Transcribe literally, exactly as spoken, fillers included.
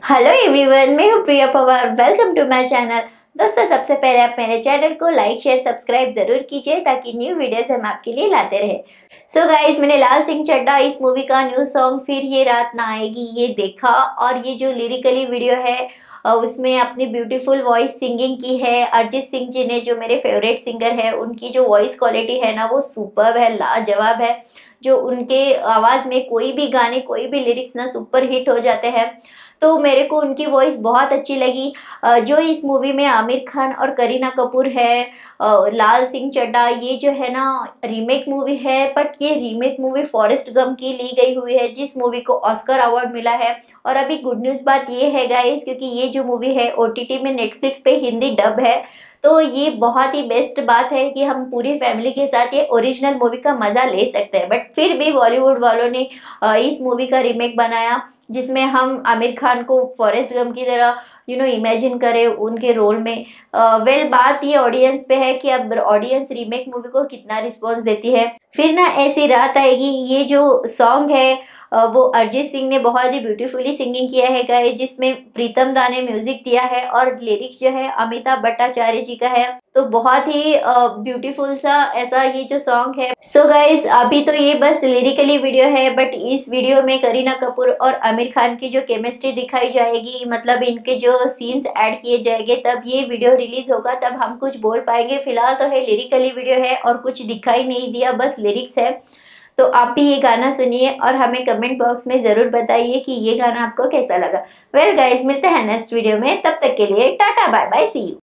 Hello everyone, मैं हूँ Priya Pawar. Welcome to my channel. दोस्तों, सबसे पहले आप मेरे चैनल को लाइक शेयर सब्सक्राइब जरूर कीजिए ताकि न्यू वीडियोस हम आपके लिए लाते रहे। सो so गाइज, मैंने लाल सिंह चड्ढा इस मूवी का न्यू सॉन्ग फिर ये रात ना आएगी ये देखा, और ये जो लिरिकली वीडियो है अ, उसमें अपनी ब्यूटीफुल वॉइस सिंगिंग की है अरिजीत सिंह जी ने, जो मेरे फेवरेट सिंगर है। उनकी जो वॉइस क्वालिटी है ना, वो सुपर्ब है, लाजवाब है। जो उनके आवाज़ में कोई भी गाने कोई भी लिरिक्स ना सुपर हिट हो जाते हैं। तो मेरे को उनकी वॉइस बहुत अच्छी लगी। अ, जो इस मूवी में आमिर खान और करीना कपूर है, अ, लाल सिंह चड्ढा, ये जो है ना रीमेक मूवी है, बट ये रीमेक मूवी फॉरेस्ट गम की ली गई हुई है, जिस मूवी को ऑस्कर अवार्ड मिला है। और अभी गुड न्यूज़ बात ये है गाइस, क्योंकि ये जो मूवी है ओटीटी में नेटफ्लिक्स पे हिंदी डब है। तो ये बहुत ही बेस्ट बात है कि हम पूरी फैमिली के साथ ये ओरिजिनल मूवी का मज़ा ले सकते हैं। बट फिर भी बॉलीवुड वालों ने अ, इस मूवी का रीमेक बनाया, जिसमें हम आमिर खान को फॉरेस्ट गम की तरह यू नो इमेजिन करें उनके रोल में। वेल well, बात ये ऑडियंस पे है कि अब ऑडियंस रीमेक मूवी को कितना रिस्पॉन्स देती है। फिर ना ऐसी रात आएगी, ये जो सॉन्ग है अ, वो अरिजीत सिंह ने बहुत ही ब्यूटीफुली सिंगिंग किया है गाइस, जिसमें प्रीतम दा ने म्यूजिक दिया है और लिरिक्स जो है अमिताभ भट्टाचार्य जी का है। तो बहुत ही ब्यूटीफुल सा ऐसा ये जो सॉन्ग है। सो so गाइस, अभी तो ये बस लिरिकली वीडियो है, बट इस वीडियो में करीना कपूर और आमिर खान की जो केमिस्ट्री दिखाई जाएगी, मतलब इनके जो सीन्स ऐड किए जाएंगे, तब ये वीडियो रिलीज होगा, तब हम कुछ बोल पाएंगे। फिलहाल तो है लिरिकली वीडियो है और कुछ दिखाई नहीं दिया, बस लिरिक्स है। तो आप भी ये गाना सुनिए और हमें कमेंट बॉक्स में ज़रूर बताइए कि ये गाना आपको कैसा लगा। वेल गाइस, मिलते हैं नेक्स्ट वीडियो में, तब तक के लिए tata bye bye, see you.